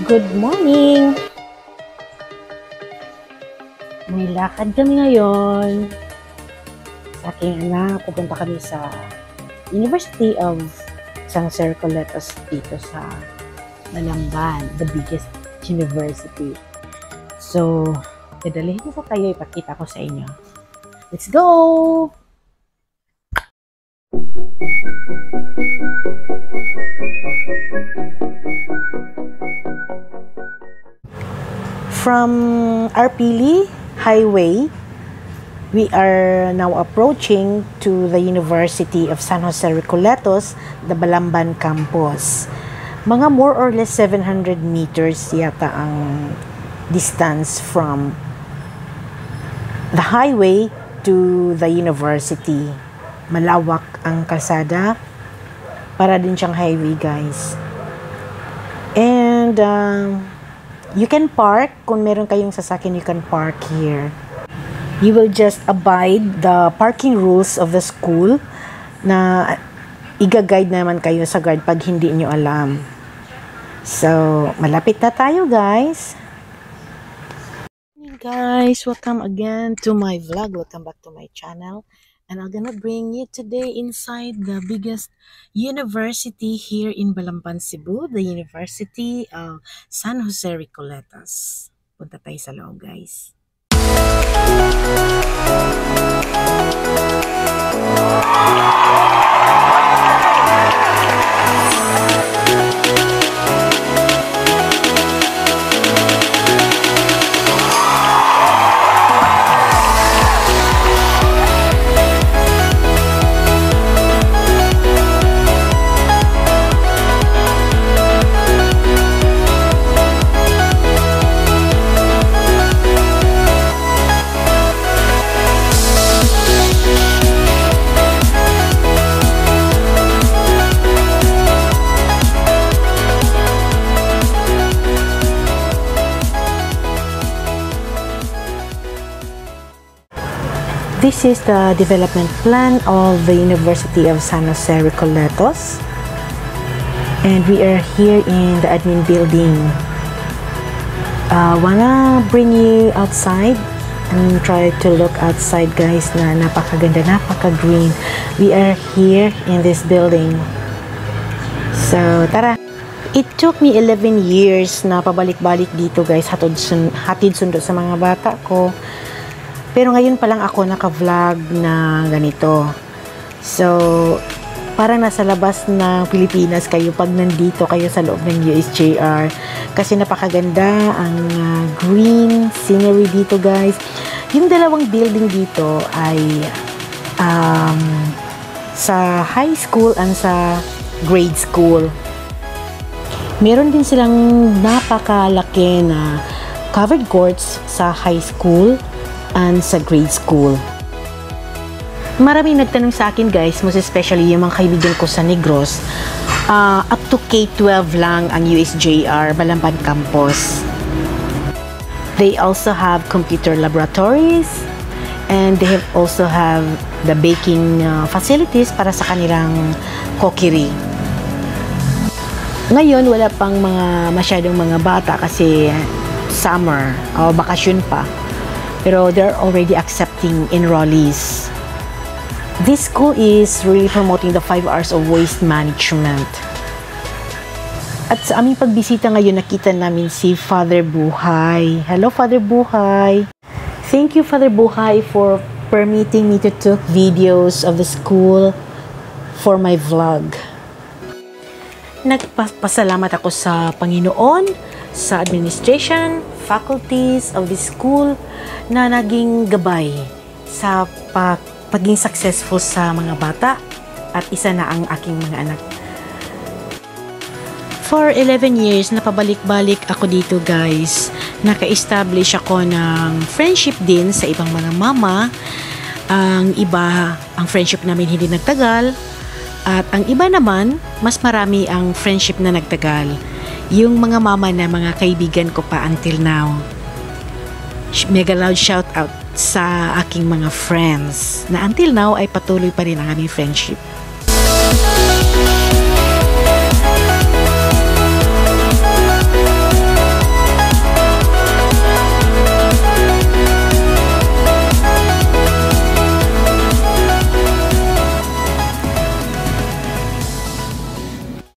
Good morning! May lakad kami ngayon. Sa aking anak, pupunta kami sa University of San Jose Recoletos dito sa Balamban, the biggest university. So, dadalhin ko kayo, ipakita ko sa inyo. Let's go! From Arpili Highway, we are now approaching to the University of San Jose Recoletos, the Balamban campus. Mga more or less 700 meters yata ang distance from the highway to the university. Malawak ang kalsada, para din siyang highway, guys. And you can park, kung meron kayong sasakyan, you can park here. You will just abide the parking rules of the school na iga-guide naman kayo sa guard pag hindi nyo alam. So, malapit na tayo, guys. Hey guys, welcome again to my vlog. Welcome back to my channel. And I'm gonna bring you today inside the biggest university here in Balamban, Cebu, the University of San Jose Recoletos. Punta tayo sa loob, guys. This is the development plan of the University of San Jose Recoletos, and we are here in the admin building. Wanna bring you outside and try to look outside, guys, na napakaganda, napaka-green. We are here in this building. So, tara! It took me 11 years na pabalik-balik dito, guys, hatid sundo sa mga bata ko. Pero ngayon pa lang ako naka-vlog na ganito. So, parang nasa labas ng Pilipinas kayo pag nandito kayo sa loob ng USJR. Kasi napakaganda ang green scenery dito, guys. Yung dalawang building dito ay sa high school and sa grade school. Meron din silang napakalaki na covered courts sa high school and sa grade school. Maraming nagtanong sa akin, guys, most especially yung mga kaibigan ko sa Negros, up to K-12 lang ang USJR Balamban campus. They also have computer laboratories, and they also have the baking facilities para sa kanilang cookery. Ngayon, wala pang masyadong mga bata kasi summer o bakasyon pa. Pero they're already accepting enrollees. This school is really promoting the 5 hours of waste management. At sa aming pagbisita ngayon, nakita namin si Father Buhay. Hello, Father Buhay. Thank you, Father Buhay, for permitting me to take videos of the school for my vlog. Nagpasalamat ako sa Panginoon, sa administration, faculties of this school na naging gabay sa pagiging successful sa mga bata, at isa na ang aking mga anak. For 11 years, napabalik-balik ako dito, guys. Naka-establish ako ng friendship din sa ibang mga mama. Ang iba, ang friendship namin hindi nagtagal. At ang iba naman, mas marami ang friendship na nagtagal. Yung mga mama na mga kaibigan ko pa until now. Mega loud shout out sa aking mga friends na until now ay patuloy pa rin ang aming friendship.